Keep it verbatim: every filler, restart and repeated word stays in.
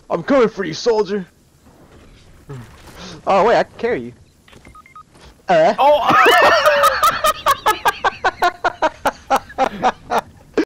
I'm coming for you, soldier. Oh wait, I can carry you. Uh. Oh!